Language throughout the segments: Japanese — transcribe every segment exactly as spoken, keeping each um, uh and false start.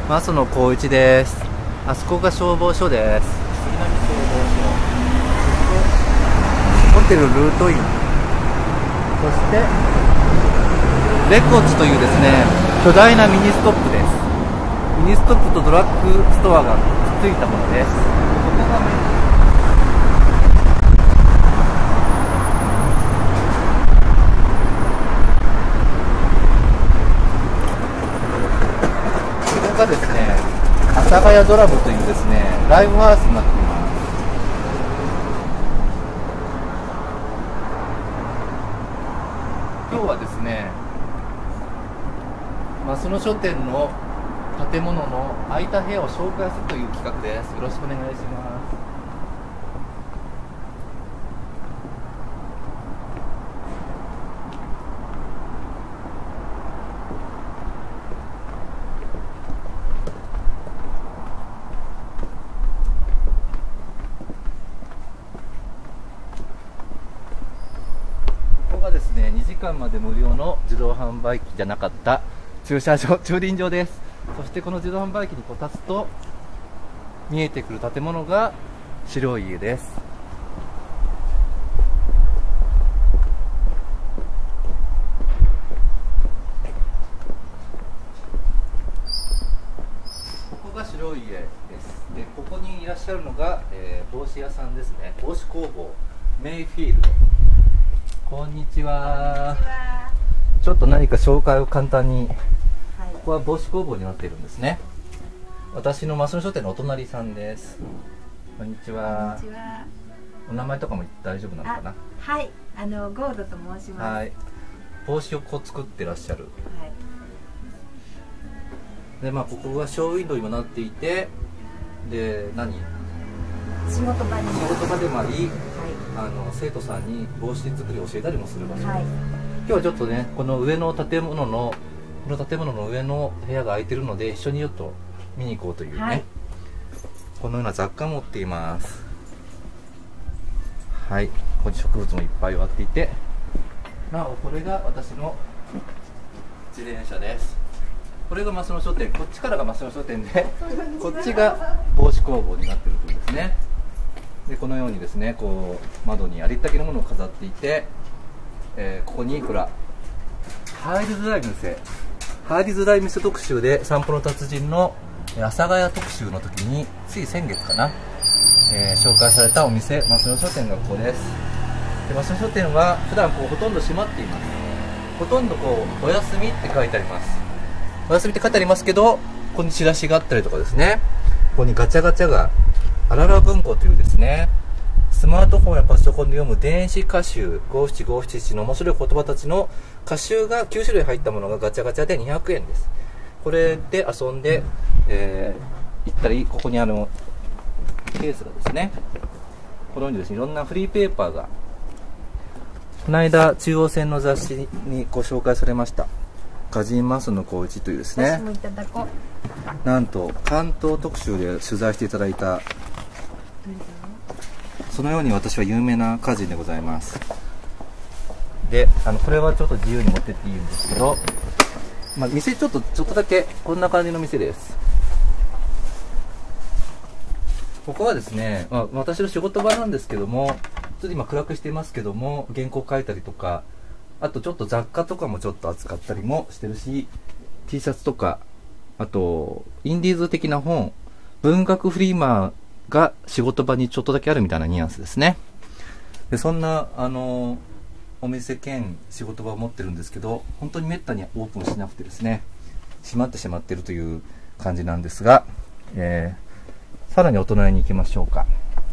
増野光一です。あそこが消防署です。杉並消防署。ホテルルートイン。そしてレコッツというですね、巨大なミニストップです。ミニストップとドラッグストアがくっついたものです。ここがメイン。がですね、阿佐ヶ谷ドラムというですね、ライブハウスになっています。今日はですね、増野書店の建物の空いた部屋を紹介するという企画です。よろしくお願いします。ですね、にじかんまで無料の自動販売機じゃなかった駐車場、駐輪場です。そしてこの自動販売機にこう立つと見えてくる建物が白い家です。ここが白い家です。で、ここにいらっしゃるのが、えー、帽子屋さんですね。帽子工房メイフィールド。こんにちは。ちょっと何か紹介を簡単に、はい、ここは帽子工房になっているんですね。私の増野書店のお隣さんです。こんにちは。こんにちは。お名前とかも大丈夫なのかな。 はい、あのゴードと申します。 はい。帽子をこう作ってらっしゃる。はい。で、まあここがショーウィンドウにもなっていて、で、何？ 仕事場に仕事場でもあり。あの生徒さんに帽子作りを教えたりもする場所、はい、今日はちょっとね、この上の建物のこの建物の上の部屋が空いてるので一緒にちょっと見に行こうというね、はい、このような雑貨を持っています。はい、ここに植物もいっぱい植わっていて、なおこれが私の自転車です。これが増野書店、こっちからが増野書店でこっちが帽子工房になっているというですね。でこのようにですね、こう窓にありったけのものを飾っていて、えー、ここにほら入りづらい店入りづらい店特集で散歩の達人の阿佐ヶ谷特集の時につい先月かな、えー、紹介されたお店、増野書店がここです。で増野書店は普段こうほとんど閉まっています。ほとんどこうお休みって書いてあります。お休みって書いてありますけど、ここにチラシがあったりとかですね、ここにガチャガチャがあらら文庫というですね、スマートフォンやパソコンで読む電子歌集ごしちごしちしの面白い言葉たちの歌集がきゅうしゅるい入ったものがガチャガチャでにひゃくえんです。これで遊んで、えー、行ったり、ここにあのケースがですね、このようにですね、いろんなフリーペーパーがこの間中央線の雑誌にご紹介されました歌人増野光一というですね、 私もいただこう。 なんと関東特集で取材していただいた、そのように私は有名な歌人でございます。で、あのこれはちょっと自由に持ってっていいんですけど、まあ、店ちょっとちょっとだけこんな感じの店です。ここはですね、まあ、私の仕事場なんですけども、ちょっと今暗くしていますけども、原稿書いたりとか、あとちょっと雑貨とかもちょっと扱ったりもしてるし、 T シャツとか、あとインディーズ的な本、文学フリーマーが仕事場にちょっとだけあるみたいなニュアンスですね。でそんなあのお店兼仕事場を持ってるんですけど、本当にめったにオープンしなくてですね、閉まってしまっているという感じなんですが、えー、さらにお隣に行きましょうか。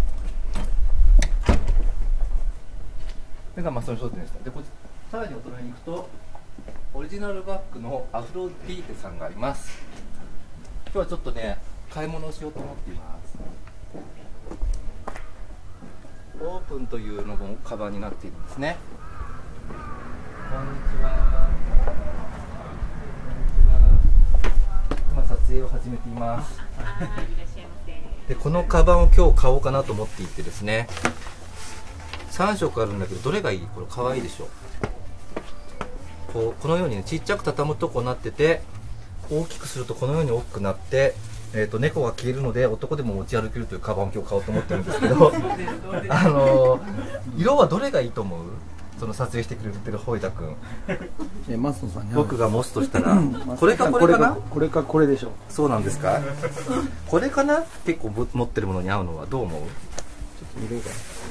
これが増野書店でした。でこさらにお隣に行くとオリジナルバッグのアフロディーテさんがあります。今日はちょっとね、買い物をしようと思っています。オープンというのもカバンになっているんですね。こんにちは。今撮影を始めています。でこのカバンを今日買おうかなと思っていてですね、さんしょくあるんだけど、どれがいい？これかわいいでしょ。こうこのようにね、ちっちゃく畳むとこうなってて、 大きくするとこのように大きくなって、えー、と猫が消えるので男でも持ち歩けるというカバンを今日買おうと思ってるんですけどあのー、色はどれがいいと思う？その撮影してくれてるホイタ君。 えマストさんに僕が持つとしたらこれかこれかな？ これかこれでしょう。 そうなんですか？これかな？結構持ってるものに合うのはどう思う？ちょっと色が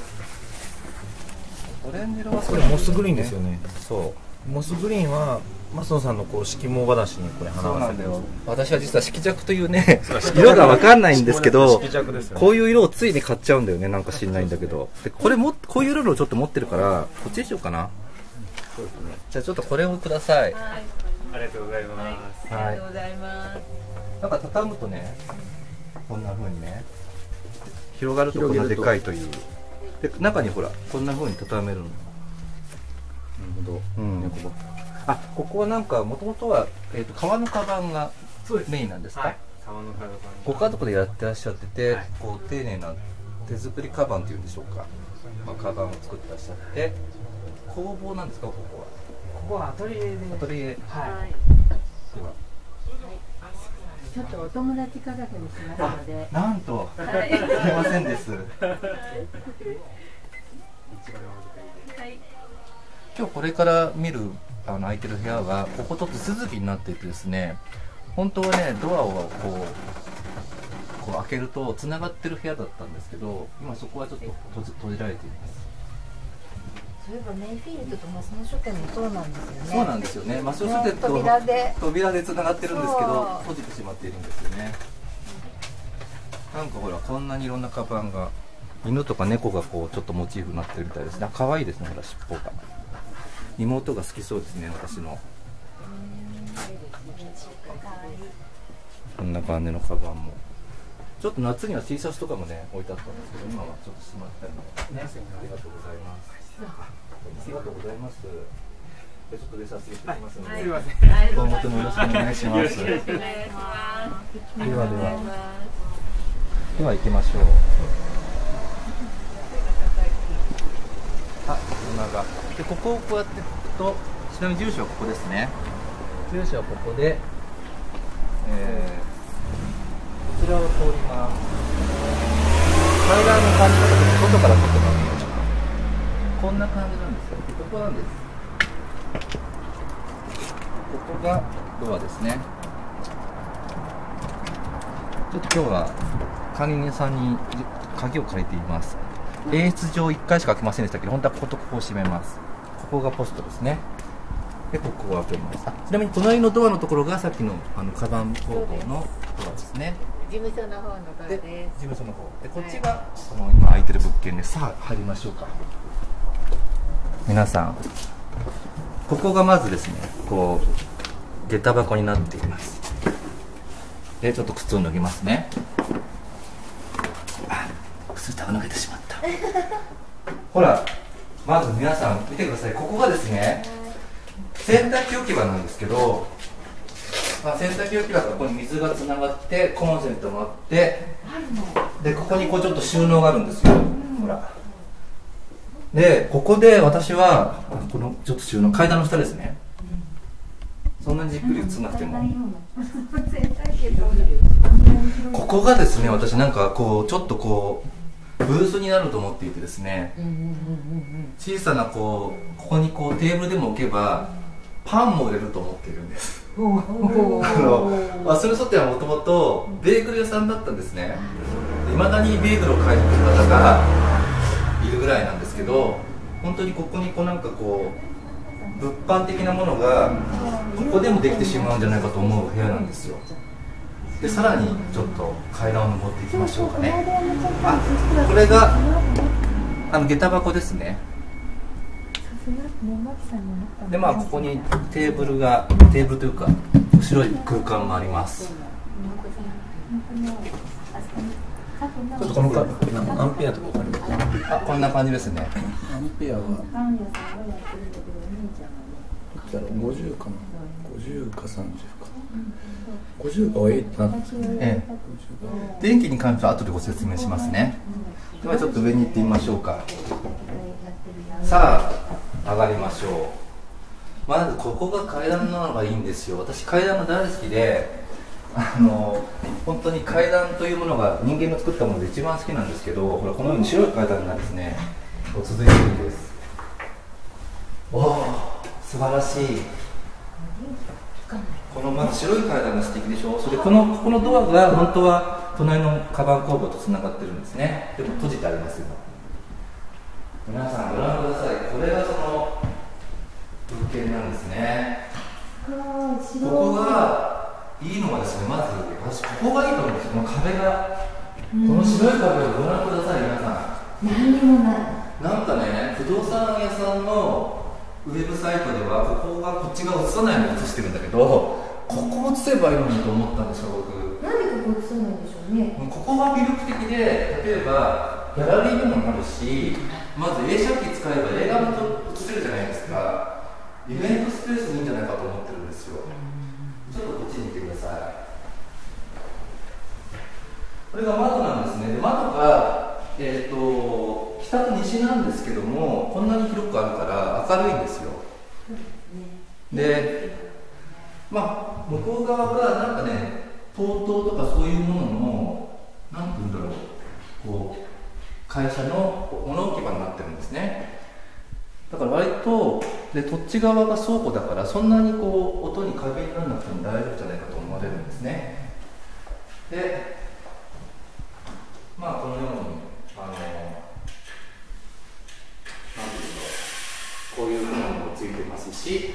オレンジ色はこれモスグリーンですよね。 そうモスグリーンはマストさんのこう色毛話にこれそう花がなんだよ。私は実は色弱というね色が分かんないんですけど、こういう色をついに買っちゃうんだよね。なんか知んないんだけど、でこれもこういう色のをちょっと持ってるからこっちにしようかな。そうですね。じゃあちょっとこれをください。 はい、ありがとうございます。 はい、 ありがとうございます。 なんか畳むとね、こんな風にね広がるとこんなでかいという。で中にほらこんな風に畳めるの。なるほど。うん。あ、ここはなんかもともとはえっ、と革のカバンがメインなんですか？はい、 革のカバン。 ご家族でやってらっしゃってて、 はい、 こう丁寧な手作りカバンっていうんでしょうか。まあカバンを作ってらっしゃって、工房なんですかここは？ ここはアトリエで。 アトリエ。 はい。 では。 ちょっとお友達価格にしますので。 なんと、すみませんです。今日これから見るあの空いてる部屋はここちょっと続きになっていてですね、本当はねドアをこうこう開けるとつながってる部屋だったんですけど、今そこはちょっと閉じ、閉じられています。 そういえばメイフィールドとマスノ書店もそうなんですよね。 そうなんですよね。マスノ書店と扉で扉でつながってるんですけど閉じてしまっているんですよね。なんかほらこんなにいろんなカバンが、犬とか猫がこうちょっとモチーフになってるみたいですね。可愛いですね。ほら尻尾が。妹が好きそうですね、私の。こんな感じのカバンも。ちょっと夏には T シャツとかもね置いてあったんですけど、今はちょっとしまったりね。ありがとうございます。ありがとうございます。でちょっとレサーチしてきますので、 すいません。 今後ともよろしくお願いします。 よろしくお願いします。 ではでは、では行きましょう。あ、車が。で、ここをこうやって行くと、ちなみに住所はここですね。住所はここで、えー、こちらを通ります。階段の感じ方で外から撮ってもらっていいですか？こんな感じなんですよ。ここなんです。ここがドアですね。ちょっと今日は管理人さんに鍵を借りています。演出上いっかいしか開けませんでしたけど、本当はこことここを閉めます。ここがポストですね。で、ここを開けます。あ、ちなみに隣のドアのところがさっきのあのカバン工房のドアですね。 事務所の方のドアで、 で事務所の方。で、こっちが、この今空いてる物件です。さあ、入りましょうか。皆さん、ここがまずですね、こう、下駄箱になっています。で、ちょっと靴を脱ぎますね。あ、靴下が脱げてしまった。ほら、まず皆さん見てください。ここがですね、洗濯機置き場なんですけど、まあ、洗濯機置き場からここに水がつながってコンセントもあって、でここにこうちょっと収納があるんですよ。ほら。でここで私はこのちょっと収納階段の下ですね。そんなにじっくり映んなくても。ここがですね、私なんかこうちょっとこうブースになると思っていてですね、小さなこうここにこうテーブルでも置けばパンも売れると思っているんです。あのマスノ書店はもともとベーグル屋さんだったんですね。いまだにベーグルを買いに来る方がいるぐらいなんですけど、本当にここにこうなんかこう物販的なものがここでもできてしまうんじゃないかと思う部屋なんですよ。でさらにちょっと階段を登っていきましょうかね。あ、これがあの下駄箱ですね。でまあここにテーブルがテーブルというか白い空間があります。 ちょっとこのかアンペアとか分かりますか？ あ、こんな感じですね。 アンペアはごじゅうかな、ごじゅうかさんじゅうか、ごじゅうが多いってなってますね。 ええ、電気に関しては後でご説明しますね。ではちょっと上に行ってみましょうか。さあ上がりましょう。 まずここが階段なのがいいんですよ。私階段が大好きで、あの本当に階段というものが人間が作ったもので一番好きなんですけど、ほらこのように白い階段がですねこう続いているんです。おお、素晴らしい。このまず白い階段が素敵でしょ。それでこのここのドアが本当は隣のカバン工房とつながってるんですね。でも閉じてありますよ。皆さんご覧ください。これがその物件なんですね。ここがいいのがですね、まず私ここがいいと思うんですよ。この壁が、この白い壁をご覧ください。皆さん何にもない。 なんかね、不動産屋さんのウェブサイトではここがこっちが映さないのを映してるんだけど、ここを映せばいいのにと思ったんですよ、僕。 なんでここ映さないんでしょうね。 ここが魅力的で、例えばギャラリーにもなるし、まず映写機使えば映画も映せるじゃないですか。イベントスペースにいいんじゃないかと思ってるんですよ。ちょっとこっちに行ってください。これが窓なんですね。で窓が、えーと、北と西なんですけども、こんなに広くあるから明るいんですよ。で、まあ向こう側がなんかね、とうとうとかそういうものの、なんていうんだろう、こう会社の物置き場になってるんですね。だから割とでこっち側が倉庫だから、そんなにこう音に過敏にならなくても大丈夫じゃないかと思われるんですね。で、まあこのようにあのなんていうの、こういうものもついてますし、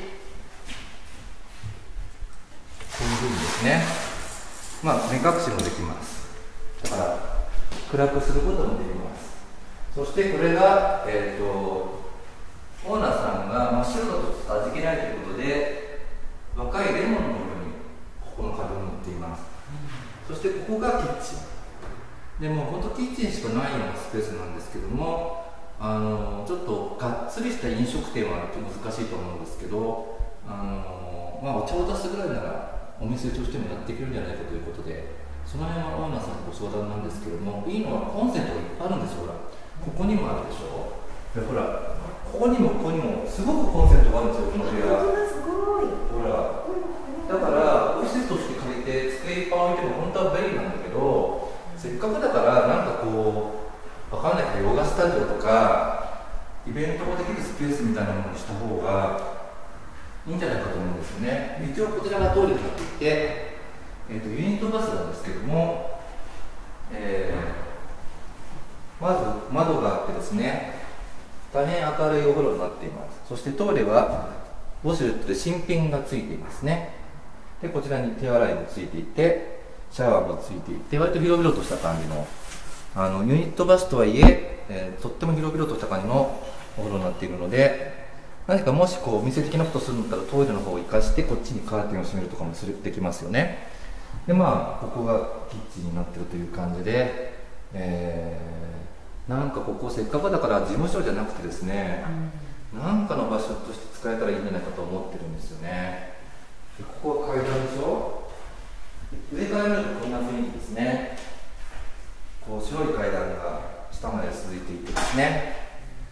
こういうふうにですね、まあ目隠しもできます。だから暗くすることもできます。そしてこれが、えーとオーナーさんが真っ白だと味気ないということで、若いレモンの色にここの壁を塗っています。そしてここがキッチンで、もう本当キッチンしかないようなスペースなんですけども、あのちょっとがっつりした飲食店はちょっと難しいと思うんですけど、あの、まあ、お茶を出すぐらいならお店としてもやっていけるんじゃないかということで、その辺はオーナーさんにご相談なんですけども、いいのはコンセントがいっぱいあるんですよ。ほらここにもあるでしょ。でほらここにもここにもすごくコンセントがあるんですよ、この部屋。 すごい。 ほら、だからオフィスとして借りて机いっぱい置いても本当は便利なんだけど、せっかくだからなんかこうわかんないけどヨガスタジオとかイベントができるスペースみたいなものにした方がいいんじゃないかと思うんですよね。一応こちらがトイレになっていて、えーと、ユニットバスなんですけども、えー、まず窓があってですね、大変明るいお風呂になっています。そしてトイレはウォシュレットで新品がついていますね。でこちらに手洗いもついていて、シャワーもついていて、割と広々とした感じの、あのユニットバスとはいええー、とっても広々とした感じのお風呂になっているので、何かもしこうお店的なことをするんだったらトイレの方を生かしてこっちにカーテンを閉めるとかもするできますよね。でまあここがキッチンになっているという感じで、えー、なんかここせっかくだから事務所じゃなくてですね、うん、なんかの場所として使えたらいいんじゃないかと思ってるんですよね。でここは階段でしょ。上から見るとこんな雰囲気ですね。こう白い階段が下まで続いていてですね、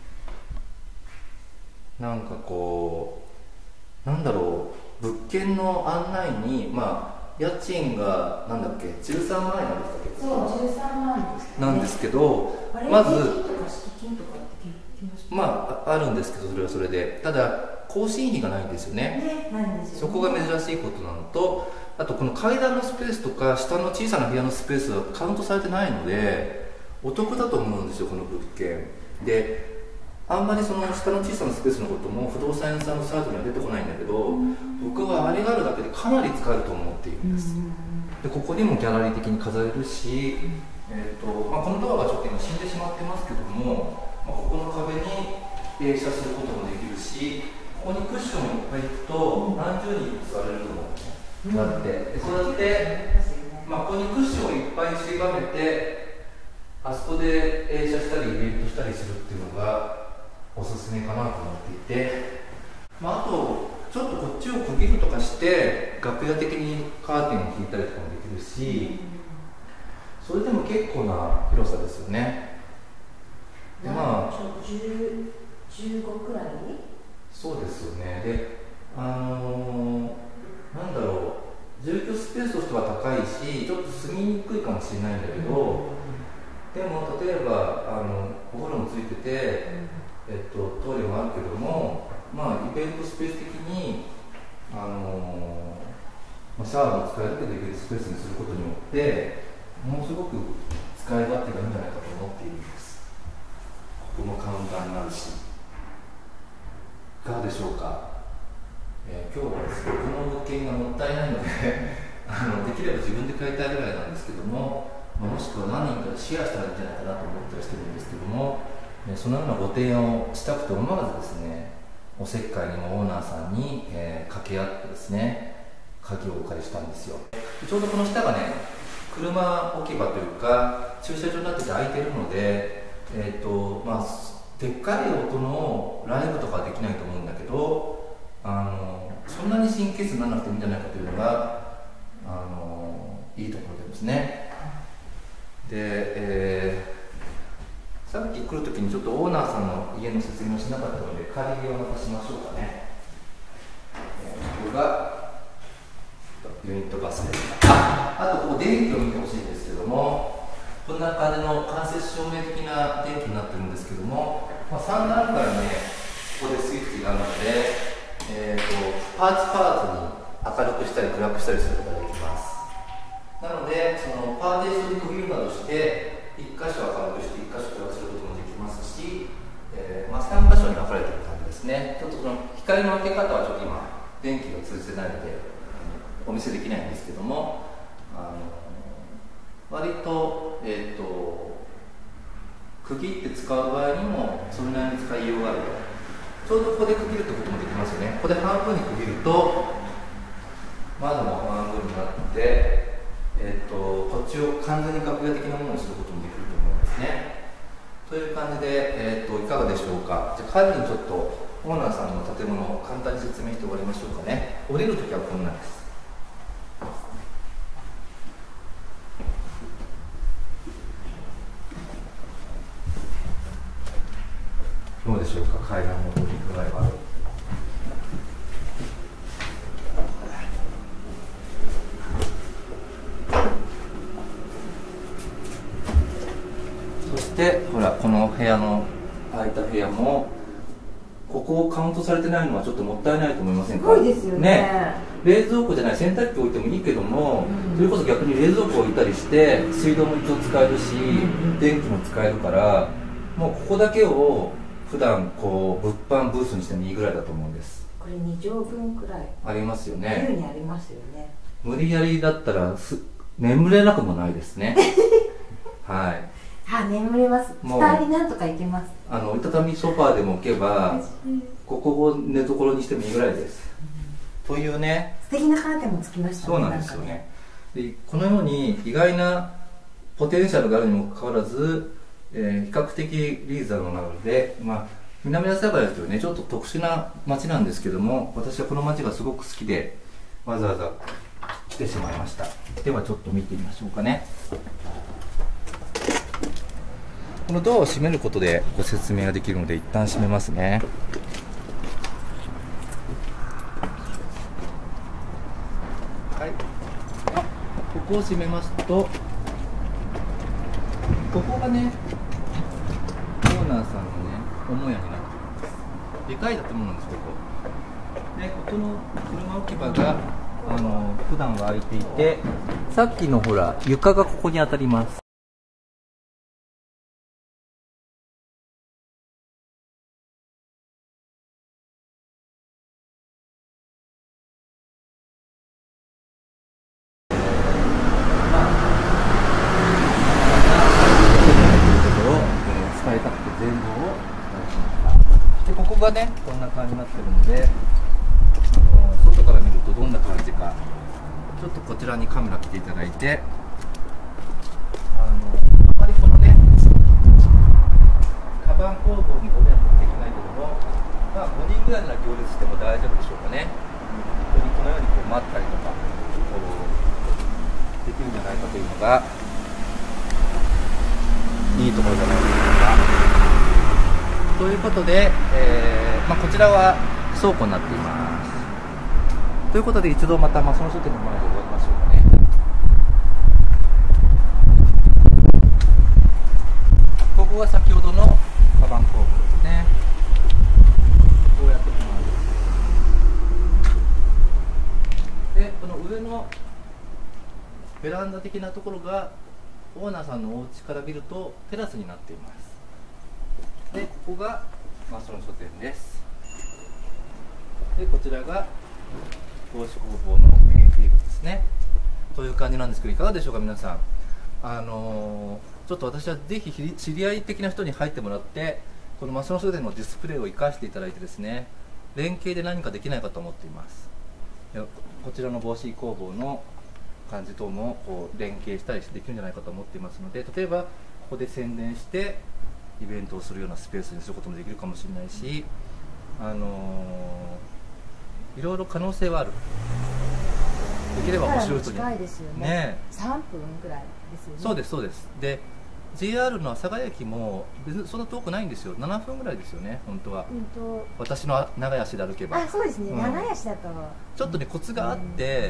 なんかこうなんだろう、物件の案内にまあ家賃がなんだっけじゅうさんまんえんなんですかけど、 そうじゅうさんまんですね、 なんですけど、まずまああるんですけど、それはそれでただ更新費がないんですよね。 ね、ないんですよね。 そこが珍しいことなのと、あとこの階段のスペースとか下の小さな部屋のスペースはカウントされてないのでお得だと思うんですよ、この物件で。あんまりその下の小さなスペースのことも不動産屋さんのサイトには出てこないんだけど、うん、僕はあれがあるだけでかなり使えると思っているんです、うん、でここにもギャラリー的に飾れるし、うん、えーとまあ、このドアがちょっと今死んでしまってますけども、まあ、ここの壁に映写することもできるし、ここにクッションをいっぱい置くと何十人座れると思うだって、でそうやって、まあ、ここにクッションをいっぱい散りばめてあそこで映写したりイベントしたりするっていうのがおすすめかなと思っていて、まあ、あとちょっとこっちを区切るとかして楽屋的にカーテンを引いたりとかもできるし、それでも結構な広さですよね。でまあじゅうごくらい。 そうですよね。でしれないんだけど、でも例えばあのお風呂もついてて、えっと、トイレもあるけども、まあ、イベントスペース的にあのシャワーも使えるけどイベントスペースにすることによってものすごく使い勝手がいいんじゃないかと思っているんです。ここもカウンターになるし、いかがでしょうか。えー、今日はですね、この物件がもったいないのであのできれば自分で買いたいぐらいなんですけども、まあ、もしくは何人かでシェアしたらいいんじゃないかなと思ったりしてるんですけども、えー、そのようなご提案をしたくて思わずですね、おせっかいにもオーナーさんに、えー、掛け合ってですね、鍵をお借りしたんですよ。ちょうどこの下がね、車置き場というか駐車場になってて空いてるので、えーとまあ、でっかい音のライブとかはできないと思うんだけど、あのそんなに神経質にならなくていいんじゃないかというのがあのいいところでですね。で、えー、さっき来るときにちょっとオーナーさんの家の説明をしなかったので仮をまたしましょうかね。えー、ここがユニットバスです。あ、あとこう電気を見てほしいんですけども、こんな感じの間接照明的な電気になってるんですけども、まあ、さん段からね、ここでスイッチがあるので、えー、とパーツパーツに明るくしたり暗くしたりすることができます。なのでそのパーテーションに区切るなどしていっ箇所明るくしていっ箇所暗くすることもできますし、えーまあ、さん箇所に分かれている感じですね。ちょっとその光の当て方はちょっと今電気が通じてないのでお見せできないんですけども、あの割と、えー、と区切って使う場合にもそれなりに使いようがあると。ちょうどここで区切るってこともできますよね。ここで半分に区切ると窓も半分になって、えー、とこっちを完全に楽屋的なものにすることもできると思うんですね。という感じで、えー、といかがでしょうか。じゃあ帰りにちょっとオーナーさんの建物を簡単に説明して終わりましょうかね。降りるときはこんなんです。どうでしょうか、階段の降り具合は。そしてほら、この部屋の空いた部屋もここをカウントされてないのはちょっともったいないと思いませんか。 すごいですよ ね, ね。冷蔵庫じゃない洗濯機置いてもいいけども、うん、それこそ逆に冷蔵庫置いたりして水道も一応使えるし、うん、電気も使えるから、もうここだけを普段こう物販ブースにしてもいいぐらいだと思うんです。 これに畳分くらいありますよね。 自由にありますよね。 無理やりだったらす眠れなくもないですね。はい。 あ、眠れます。ふたりなんとかいけます。 あの折りたたみソファーでも置けばここを寝所にしてもいいぐらいです。というね、 素敵なカーテンもつきましたね。 そうなんですよね。でこのように意外なポテンシャルがあるにもかかわらず、えー、比較的リーズナブルなので、まあ、南阿佐ヶ谷というねちょっと特殊な街なんですけども、私はこの街がすごく好きでわざわざ来てしまいました。ではちょっと見てみましょうかね。このドアを閉めることでご説明ができるので一旦閉めますね。はい、ここを閉めますと、ここがねオーナーさんのね母屋になっています。でかい建物なんです。ここで、ここの車置き場があの普段は空いていて、さっきのほら床がここに当たります。ここがねこんな感じになってるので、あの外から見るとどんな感じか、ちょっとこちらにカメラ来ていただいて、あのあまりこのねカバン工房にご迷惑かけてないけども、まあごにんぐらいなら行列しても大丈夫でしょうかね。本当にこのようにこう待ったりとかこうできるんじゃないかというのがいいところじゃないでしょうか。ということで、えーまあ、こちらは倉庫になっています。ということで一度また、まあ、その書店の前で終わりましょうかね。 ベランダ的なところがオーナーさんのお家から見るとテラスになっています。でここがマスロン書店です。でこちらが格子工房のメインフィールドですね。という感じなんですけど、いかがでしょうか皆さん。あのー、ちょっと私はぜひ知り合い的な人に入ってもらって、このマスロン書店のディスプレイを生かしていただいてですね、連携で何かできないかと思っています。でこちらの帽子工房の感じ等もこう連携したりできるんじゃないかと思っていますので、例えばここで宣伝してイベントをするようなスペースにすることもできるかもしれないし、あのー、いろいろ可能性はある。できれば面白い人に近いですよね。 ね、 さんぷんぐらいですよね。 そうですそうです。で ジェイアール の阿佐ヶ谷駅も別にそんな遠くないんですよ。ななふんぐらいですよね本当は。 うんと私の長い足で歩けば。 あ、そうですね、 うん長い足だとちょっとねコツがあって、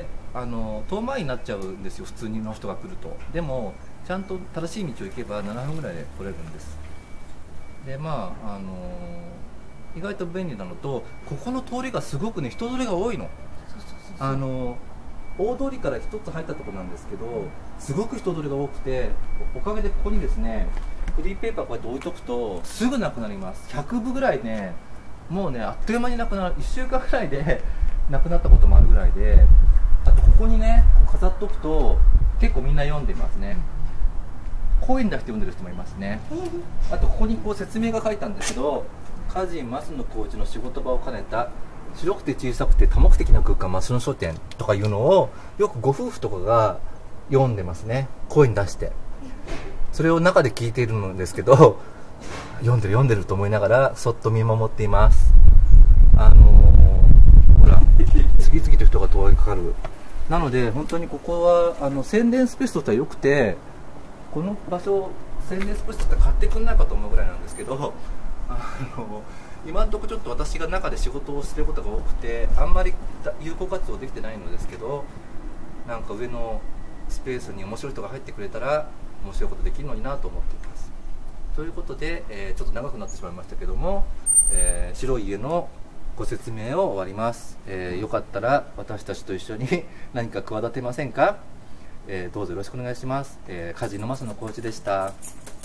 あの遠回りになっちゃうんですよ普通の人が来ると。でもちゃんと正しい道を行けばななふんぐらいで来れるんです。でまああの意外と便利なのと、ここの通りがすごくね人通りが多いの。 そうそうそうそう。 あの大通りから一つ入ったところなんですけど、すごく人通りが多くて、おかげでここにですねフリーペーパーこうやって置いとくとすぐなくなります。ひゃくぶぐらいね、もうねあっという間になくなる。いっしゅうかんぐらいでなくなったこともあるぐらいで、あとここにね飾っとくと結構みんな読んでますね。コイン出して読んでる人もいますね。あとここにこう説明が書いたんですけど、歌人増野浩一の仕事場を兼ねた白くて小さくて多目的な空間増野書店とかいうのをよくご夫婦とかが読んでますね。声に出してそれを中で聞いているんですけど、読んでる読んでると思いながらそっと見守っています。あのー、ほら次々と人が通りかかる。なので本当にここはあの宣伝スペースとしては良くて、この場所を宣伝スペースとして買ってくんないかと思うぐらいなんですけど、あの今のところちょっと私が中で仕事をしてることが多くてあんまり有効活用できてないのですけど、なんか上のスペースに面白い人が入ってくれたら面白いことできるのになと思っています。ということで、えー、ちょっと長くなってしまいましたけども、えー、白い家のご説明を終わります。えー、よかったら私たちと一緒に何か企てませんか。えー、どうぞよろしくお願いします。えー、家事の増野浩一でした。